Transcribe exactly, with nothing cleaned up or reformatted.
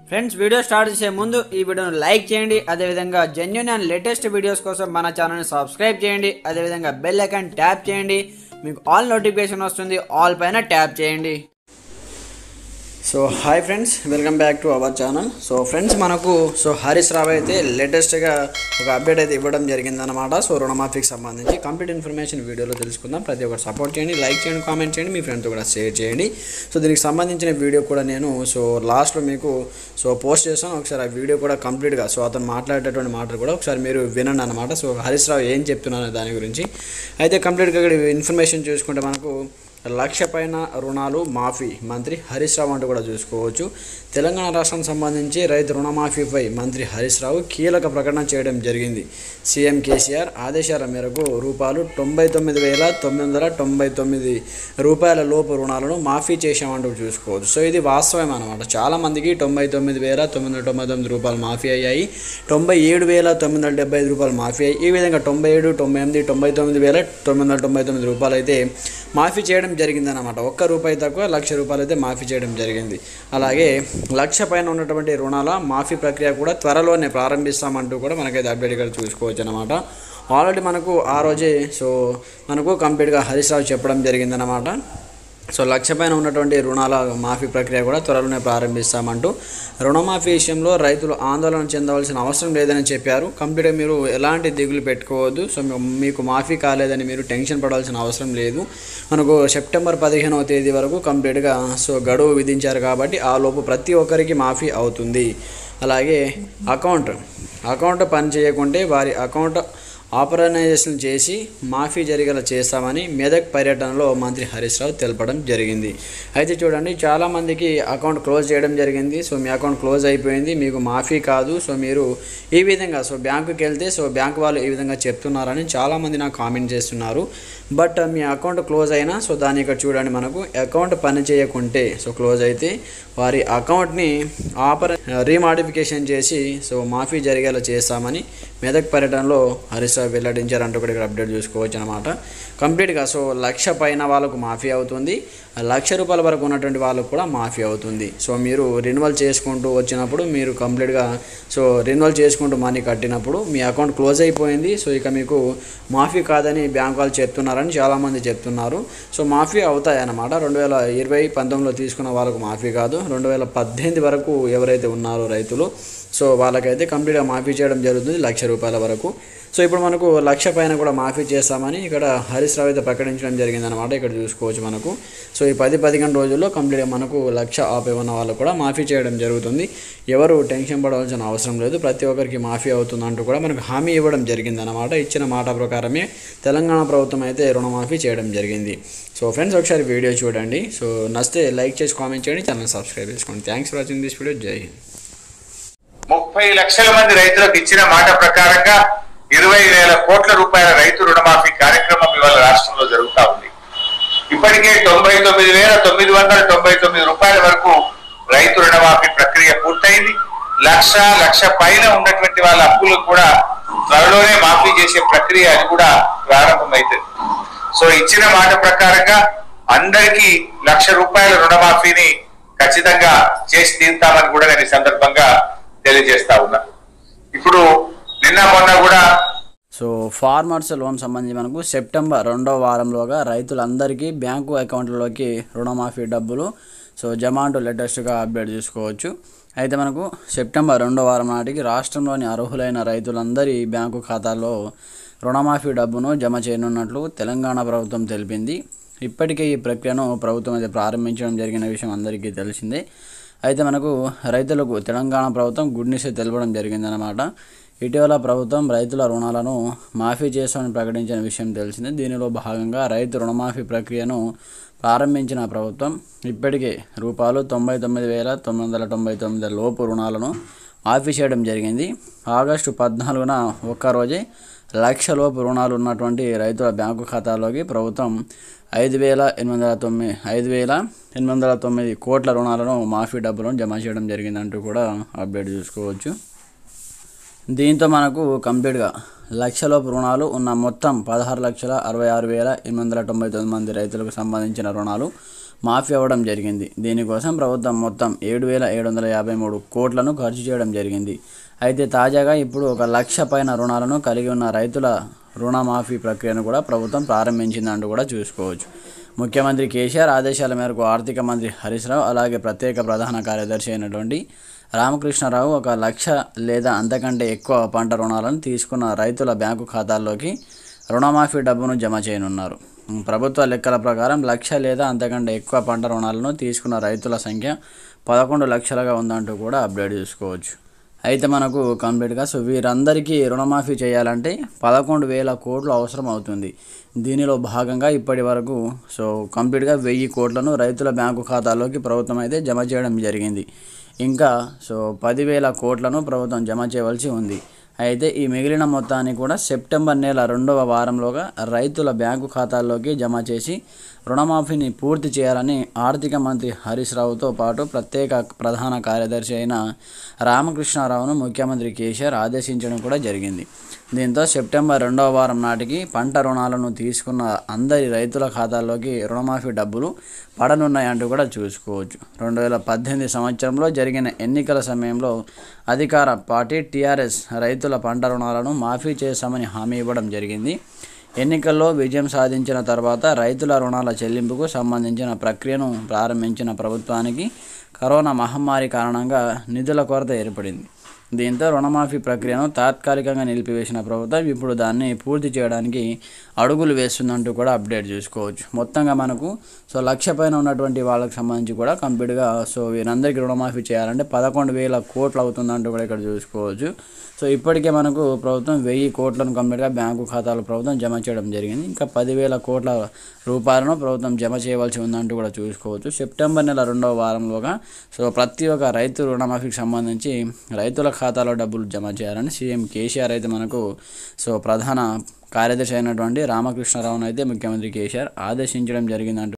Friends video start చేసే ముందు ఈ వీడియోను లైక్ చేయండి, అదేవిధంగా జెన్యూన్ అండ్ లేటెస్ట్ వీడియోస్ కోసం మన ఛానల్ని సబ్స్క్రైబ్ చేయండి, అదేవిధంగా బెల్ ఐకాన్ ట్యాప్ చేయండి, మీకు ఆల్ నోటిఫికేషన్ వస్తుంది, ఆల్ పైన ట్యాప్ చేయండి. So hi friends, welcome back to our channel. So friends మనకు సో హరీష్ రావు అయితే లేటెస్ట్గా ఒక అప్డేట్ అయితే ఇవ్వడం జరిగిందనమాట. సో రుణమాఫీకి సంబంధించి కంప్లీట్ ఇన్ఫర్మేషన్ వీడియోలో తెలుసుకుందాం. ప్రతి ఒక్కరు సపోర్ట్ చేయండి, లైక్ చేయండి, కామెంట్ చేయండి, మీ ఫ్రెండ్తో కూడా షేర్ చేయండి. సో దీనికి సంబంధించిన వీడియో కూడా నేను సో లాస్ట్లో మీకు సో పోస్ట్ చేస్తాను. ఒకసారి ఆ వీడియో కూడా కంప్లీట్గా సో అతను మాట్లాడేటటువంటి మాటలు కూడా ఒకసారి మీరు వినండి అనమాట. సో హరీష్ రావు ఏం చెప్తున్నారో దాని గురించి అయితే కంప్లీట్గా ఇక్కడ ఇన్ఫర్మేషన్ చూసుకుంటే మనకు లక్ష పైన రుణాలు మాఫీ మంత్రి హరీష్ రావు అంటూ కూడా చూసుకోవచ్చు. తెలంగాణ రాష్ట్రానికి సంబంధించి రైతు రుణమాఫీపై మంత్రి హరీష్ రావు కీలక ప్రకటన చేయడం జరిగింది. సీఎం కేసీఆర్ ఆదేశాల మేరకు రూపాయలు తొంభై తొమ్మిది వేల తొమ్మిది వందల తొంభై తొమ్మిది రూపాయల లోపు రుణాలను మాఫీ చేశామంటూ చూసుకోవచ్చు. సో ఇది వాస్తవం అనమాట. చాలామందికి తొంభై తొమ్మిది వేల తొమ్మిది వందల తొంభై తొమ్మిది రూపాయలు మాఫీ అయ్యాయి, తొంభై ఏడు వేల తొమ్మిది వందల డెబ్బై ఐదు రూపాయలు మాఫీ అయ్యాయి. ఈ విధంగా తొంభై ఏడు తొంభై ఎనిమిది తొంభై తొమ్మిది వేల తొమ్మిది వందల తొంభై తొమ్మిది రూపాయలు అయితే మాఫీ చేయడం జరిగిందనమాట. ఒక్క రూపాయి తక్కువ లక్ష రూపాయలు అయితే మాఫీ చేయడం జరిగింది. అలాగే లక్ష పైన ఉన్నటువంటి రుణాల మాఫీ ప్రక్రియ కూడా త్వరలోనే ప్రారంభిస్తామంటూ కూడా మనకైతే అప్డేట్ ఇక్కడ చూసుకోవచ్చు అనమాట. ఆల్రెడీ మనకు ఆ రోజే సో మనకు కంప్లీట్గా హరీష్ రావు చెప్పడం జరిగిందనమాట. సో లక్ష పైన ఉన్నటువంటి రుణాల మాఫీ ప్రక్రియ కూడా త్వరలోనే ప్రారంభిస్తామంటూ రుణమాఫీ విషయంలో రైతులు ఆందోళన చెందవలసిన అవసరం లేదని చెప్పారు. కంప్లీట్గా మీరు ఎలాంటి దిగులు పెట్టుకోవద్దు. సో మీకు మాఫీ కాలేదని మీరు టెన్షన్ పడాల్సిన అవసరం లేదు. మనకు సెప్టెంబర్ పదిహేనవ తేదీ వరకు కంప్లీట్గా సో గడువు విధించారు కాబట్టి ఆ లోపు ప్రతి ఒక్కరికి మాఫీ అవుతుంది. అలాగే అకౌంట్ అకౌంట్ పని చేయకుంటే వారి అకౌంట్ ఆపరేషనలైజేషన్ చేసి మాఫీ జరిగేలా చేస్తామని మెదక్ పర్యటనలో మంత్రి హరీష్ రావు తెలపడం జరిగింది. అయితే చూడండి, చాలామందికి అకౌంట్ క్లోజ్ చేయడం జరిగింది. సో మీ అకౌంట్ క్లోజ్ అయిపోయింది, మీకు మాఫీ కాదు. సో మీరు ఈ విధంగా సో బ్యాంకుకి వెళ్తే సో బ్యాంకు వాళ్ళు ఈ విధంగా చెప్తున్నారని చాలామంది నాకు కామెంట్ చేస్తున్నారు. బట్ మీ అకౌంట్ క్లోజ్ అయినా సో దాన్ని ఇక్కడ చూడండి, మనకు అకౌంట్ పని చేయకుంటే సో క్లోజ్ అయితే వారి అకౌంట్ని ఆపర రీమాడిఫికేషన్ చేసి సో మాఫీ జరిగేలా చేస్తామని మెదక్ పర్యటనలో హరీష్ రావు వెల్లడించారంటూ కూడా ఇక్కడ అప్డేట్ చూసుకోవచ్చు అనమాట. కంప్లీట్గా సో లక్ష పైన వాళ్ళకు మాఫీ అవుతుంది, లక్ష రూపాయల వరకు ఉన్నటువంటి వాళ్ళకు కూడా మాఫీ అవుతుంది. సో మీరు రెన్యువల్ చేసుకుంటూ వచ్చినప్పుడు మీరు కంప్లీట్గా సో రెన్యువల్ చేసుకుంటూ మనీ కట్టినప్పుడు మీ అకౌంట్ క్లోజ్ అయిపోయింది, సో ఇక మీకు మాఫీ కాదని బ్యాంక్ వాళ్ళు చెప్తున్నారని చాలామంది చెప్తున్నారు. సో మాఫీ అవుతాయి అన్నమాట. రెండు వేల ఇరవై పంతొమ్మిదిలో తీసుకున్న వాళ్ళకు మాఫీ కాదు, రెండు వేల పద్దెనిమిది వరకు ఎవరైతే ఉన్నారో రైతులు సో వాళ్ళకైతే కంప్లీట్గా మాఫీ చేయడం జరుగుతుంది లక్ష రూపాయల వరకు. సో ఇప్పుడు మనకు లక్ష పైన కూడా మాఫీ చేస్తామని ఇక్కడ హరీష్ రావు అయితే ప్రకటించడం జరిగిందనమాట. ఇక్కడ చూసుకోవచ్చు మనకు. సో ఈ పది పదిహేను రోజుల్లో కంప్లీట్గా మనకు లక్ష ఆపై ఉన్న వాళ్ళకు కూడా మాఫీ చేయడం జరుగుతుంది. ఎవరు టెన్షన్ పడవలసిన అవసరం లేదు, ప్రతి ఒక్కరికి మాఫీ అవుతుందంటూ కూడా మనకు హామీ ఇవ్వడం జరిగిందనమాట. ఇచ్చిన మాట ప్రకారమే తెలంగాణ ప్రభుత్వం అయితే రుణమాఫీ చేయడం జరిగింది. సో ఫ్రెండ్స్ ఒకసారి వీడియో చూడండి. సో నచ్చితే లైక్ చేసి కామెంట్ చేయండి, ఛానల్ సబ్స్క్రైబ్ చేసుకోండి. Thanks for watching this video. జై హింద్. ముప్పై లక్షల మంది రైతులకు ఇచ్చిన మాట ప్రకారంగా ఇరవై వేల కోట్ల రూపాయల రైతు రుణమాఫీ కార్యక్రమం ఇవాళ రాష్ట్రంలో జరుగుతూ ఉంది. ఇప్పటికే తొంభై తొమ్మిది వేల తొమ్మిది వందల తొంభై తొమ్మిది రూపాయల వరకు రైతు రుణమాఫీ ప్రక్రియ పూర్తయింది. లక్ష లక్ష పైన ఉన్నటువంటి వాళ్ళ అప్పులు కూడా త్వరలోనే మాఫీ చేసే ప్రక్రియ అది కూడా ప్రారంభమైతుంది. సో ఇచ్చిన మాట ప్రకారంగా అందరికీ లక్ష రూపాయల రుణమాఫీని ఖచ్చితంగా చేసి తీరుతామని కూడా నేను ఈ సందర్భంగా తెలియజేస్తా ఉన్నా. ఇప్పుడు నిన్న మొన్న కూడా సో ఫార్మర్స్ లోన్ సంబంధించి మనకు సెప్టెంబర్ రెండో వారంలోగా రైతులందరికీ బ్యాంకు అకౌంట్లలోకి రుణమాఫీ డబ్బులు సో జమ అంటూ లేటెస్ట్గా అప్డేట్ చూసుకోవచ్చు. అయితే మనకు సెప్టెంబర్ రెండో వారం నాటికి రాష్ట్రంలోని అర్హులైన రైతులందరి బ్యాంకు ఖాతాల్లో రుణమాఫీ డబ్బును జమ చేయనున్నట్లు తెలంగాణ ప్రభుత్వం తెలిపింది. ఇప్పటికే ఈ ప్రక్రియను ప్రభుత్వం అయితే ప్రారంభించడం జరిగిన విషయం అందరికీ తెలిసిందే. అయితే మనకు రైతులకు తెలంగాణ ప్రభుత్వం గుడ్ న్యూస్ తెలపడం జరిగిందనమాట. ఇటీవల ప్రభుత్వం రైతుల రుణాలను మాఫీ చేస్తామని ప్రకటించిన విషయం తెలిసిందే. దీనిలో భాగంగా రైతు రుణమాఫీ ప్రక్రియను ప్రారంభించిన ప్రభుత్వం ఇప్పటికే రూపాయలు తొంభై తొమ్మిది వేల తొమ్మిది వందల తొంభై తొమ్మిది లోపు రుణాలను మాఫీ చేయడం జరిగింది. ఆగస్టు పద్నాలుగున ఒక్కరోజే లక్ష లోపు రుణాలు ఉన్నటువంటి రైతుల బ్యాంకు ఖాతాలోకి ప్రభుత్వం ఐదు వేల ఎనిమిది వందల తొమ్మిది ఐదు వేల ఎనిమిది వందల తొమ్మిది కోట్ల రుణాలను మాఫీ డబ్బులను జమ చేయడం జరిగిందంటూ కూడా అప్డేట్ చూసుకోవచ్చు. దీంతో మనకు కంప్లీట్గా లక్షలోపు రుణాలు ఉన్న మొత్తం పదహారు లక్షల అరవై ఆరు వేల ఎనిమిది వందల తొంభై తొమ్మిది మంది రైతులకు సంబంధించిన రుణాలు మాఫీ అవ్వడం జరిగింది. దీనికోసం ప్రభుత్వం మొత్తం ఏడు వేల ఏడు వందల యాభై మూడు కోట్లను ఖర్చు చేయడం జరిగింది. అయితే తాజాగా ఇప్పుడు ఒక లక్ష పైన రుణాలను కలిగి ఉన్న రైతుల రుణమాఫీ ప్రక్రియను కూడా ప్రభుత్వం ప్రారంభించిందంటూ కూడా చూసుకోవచ్చు. ముఖ్యమంత్రి కేసీఆర్ ఆదేశాల మేరకు ఆర్థిక మంత్రి హరీష్ రావు అలాగే ప్రత్యేక ప్రధాన కార్యదర్శి అయినటువంటి రామకృష్ణారావు ఒక లక్ష లేదా అంతకంటే ఎక్కువ పంట రుణాలను తీసుకున్న రైతుల బ్యాంకు ఖాతాల్లోకి రుణమాఫీ డబ్బును జమ చేయనున్నారు. ప్రభుత్వ లెక్కల ప్రకారం లక్ష లేదా అంతకంటే ఎక్కువ పంట రుణాలను తీసుకున్న రైతుల సంఖ్య పదకొండు లక్షలుగా ఉందంటూ కూడా అప్డేట్ చూసుకోవచ్చు. అయితే మనకు కంప్లీట్గా సో వీరందరికీ రుణమాఫీ చేయాలంటే పదకొండు వేల కోట్లు అవసరం అవుతుంది. దీనిలో భాగంగా ఇప్పటి వరకు సో కంప్లీట్గా వెయ్యి కోట్లను రైతుల బ్యాంకు ఖాతాల్లోకి ప్రభుత్వం అయితే జమ చేయడం జరిగింది. ఇంకా సో పదివేల కోట్లను ప్రభుత్వం జమ చేయవలసి ఉంది. అయితే ఈ మిగిలిన మొత్తాన్ని కూడా సెప్టెంబర్ నెల రెండవ వారంలోగా రైతుల బ్యాంకు ఖాతాల్లోకి జమ చేసి రుణమాఫీని పూర్తి చేయాలని ఆర్థిక మంత్రి హరీష్ రావుతో పాటు ప్రత్యేక ప్రధాన కార్యదర్శి అయిన రామకృష్ణారావును ముఖ్యమంత్రి కేసీఆర్ ఆదేశించడం కూడా జరిగింది. దీంతో సెప్టెంబర్ రెండవ వారం నాటికి పంట రుణాలను తీసుకున్న అందరి రైతుల ఖాతాల్లోకి రుణమాఫీ డబ్బులు పడనున్నాయంటూ కూడా చూసుకోవచ్చు. రెండు వేల పద్దెనిమిది సంవత్సరంలో జరిగిన ఎన్నికల సమయంలో అధికార పార్టీ టీఆర్ఎస్ రైతుల పంట రుణాలను మాఫీ చేశామని హామీ ఇవ్వడం జరిగింది. ఎన్నికల్లో విజయం సాధించిన తర్వాత రైతుల రుణాల చెల్లింపుకు సంబంధించిన ప్రక్రియను ప్రారంభించిన ప్రభుత్వానికి కరోనా మహమ్మారి కారణంగా నిధుల కొరత ఏర్పడింది. దీంతో రుణమాఫీ ప్రక్రియను తాత్కాలికంగా నిలిపివేసిన ప్రభుత్వం ఇప్పుడు దాన్ని పూర్తి చేయడానికి అడుగులు వేస్తుందంటూ కూడా అప్డేట్ చూసుకోవచ్చు. మొత్తంగా మనకు సో లక్ష పైన ఉన్నటువంటి వాళ్ళకి సంబంధించి కూడా కంప్లీట్గా సో వీరందరికీ రుణమాఫీ చేయాలంటే పదకొండు వేల కోట్లు అవుతుందంటూ కూడా ఇక్కడ చూసుకోవచ్చు. సో ఇప్పటికే మనకు ప్రభుత్వం వెయ్యి కోట్లను కంప్లీట్గా బ్యాంకు ఖాతాలో ప్రభుత్వం జమ చేయడం జరిగింది. ఇంకా పదివేల కోట్ల రూపాయలను ప్రభుత్వం జమ చేయవలసి ఉందంటూ కూడా చూసుకోవచ్చు. సెప్టెంబర్ నెల రెండవ వారంలోగా సో ప్రతి ఒక్క రైతు రుణమాఫీకి సంబంధించి రైతుల ఖాతాలో డబ్బులు జమ చేయాలని సీఎం కేసీఆర్ అయితే మనకు సో ప్రధాన కార్యదర్శి అయినటువంటి రామకృష్ణారావును అయితే ముఖ్యమంత్రి కేసీఆర్ ఆదేశించడం జరిగిందంటూ